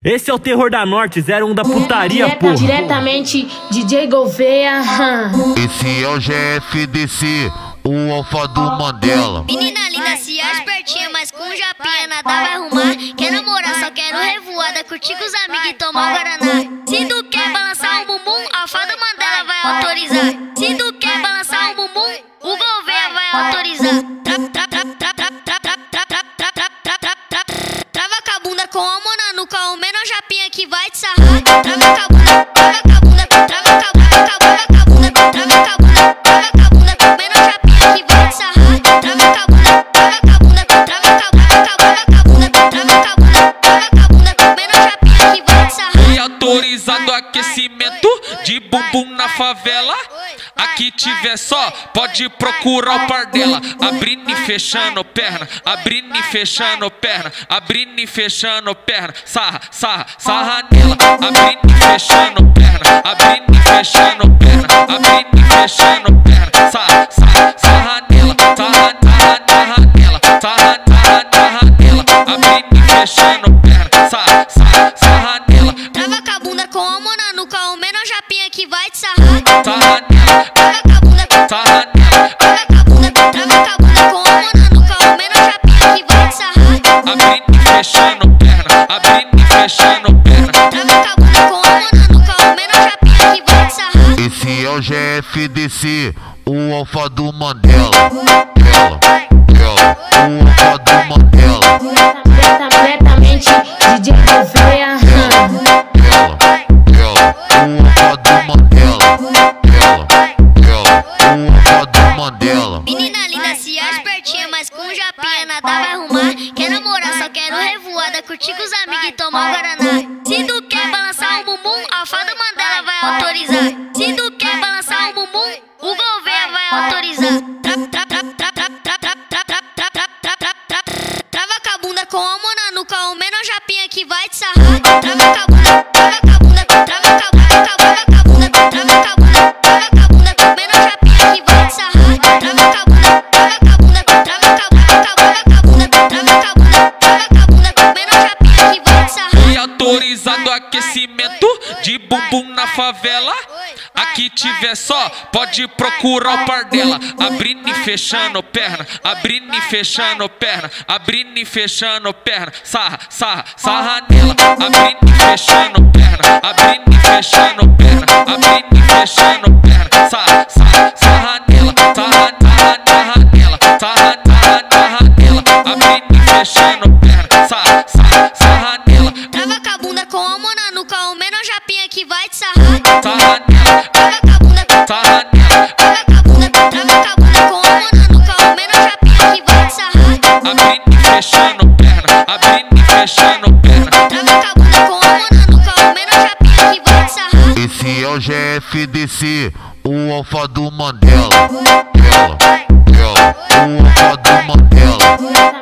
Esse é o terror da Norte, 01 da putaria, porra. Diretamente, DJ Gouveia. Esse é o GFDC, o alfa do Mandela. Menina linda, se acha espertinha, mas com japinha nada vai arrumar. Quer namorar, só quero revoada, curtir com os amigos e tomar um guaraná. Se tu quer balançar um bumbum, a alfa do Mandela vai autorizar. Se tu quer balançar um bumbum, o Gouveia vai autorizar. Trava com a bunda com a mona no cal, menor japinha que vai te sarrar. Trava com a bunda, trava com a bunda, trava com a bunda, trava com a bunda, trava com a bunda, trava com a bunda, menor japinha que vai te sarrar. Trava com a bunda, trava com a bunda, trava com a bunda, trava com a bunda, trava com a bunda, trava com a bunda, menor japinha que vai te sarrar. Foi autorizado aquecimento de bumbum na favela. Aqui tiver só, pode procurar o par dela. Abrindo e fechando perna, abrindo e fechando perna, abrindo e fechando perna. Sarra, sarra, sarra nela. Abrindo e fechando perna, abrindo e fechando perna, abrindo e fechando perna. Sarra, sarra, sarra nela. Sarra, sarra, sarra nela. Sarra, sarra, sarra nela. Abrindo e fechando perna. Sarra, sarra, sarra nela. Trava com a bunda com a mona no cal, menor japinha que vai te sarrar. Sarra nela. Trava com a bunda, Sarra nela. trava com a bunda, trava com a bunda com a mona no cal, menor japinha que vai te sarrar. Abrindo e fechando perna, abrindo e fechando perna. Trava com a bunda com a mona no cal, menor japinha que vai te sarrar. Esse é o GFDC, o alfa do Mandela. O alfa do Mandela. Diretamente, DJ Gouveia. O alfa do Mandela. O alfa do Mandela. Menina linda, se acha espertinha, mas com japinha nada vai arrumar. Quer namorar, só quero revoada, curtir com os amigos e tomar um guaraná. Se tu quer balançar um bumbum, a alfa do Mandela vai autorizar. Se tu quer balançar um bumbum, o Gouveia vai autorizar. Trava com a bunda com a mona no cal, menor japinha que vai te sarrar. Trava com a bunda, trava com a bunda, trava com a bunda, trava com a bunda, trava com a bunda, trava com a bunda, menor japinha que vai te sarrar. Trava com a bunda, trava com a bunda, trava com a bunda, trava com a bunda, trava com a bunda, trava com a bunda, menor japinha que vai te sarrar. Foi autorizado aquecimento de bumbum na favela. Aqui tiver só, pode procurar o par dela. Abrindo e fechando perna, abrindo e fechando perna, abrindo e fechando perna. Sarra, sarra, sarra nela. Abrindo e fechando perna, abrindo e fechando perna, abrindo e fechando perna. Sarra, sarra, sarra nela. Sarra, sarra, sarra nela. Sarra, sarra, sarra nela. Abrindo e fechando perna. Sarra, sarra, sarra nela. Trava com a bunda com a mona no cal, menor japinha que vai te sarrar. Sarra nela. Trava com a bunda, Sarra nela. trava com a bunda, trava com a bunda com a mona no cal, menor japinha que vai te sarrar. Abrindo e fechando perna, abrindo e fechando perna. Trava com a bunda com a mona no cal, menor japinha que vai te sarrar. Esse é o GFDC, o alfa do Mandela. O alfa do Mandela.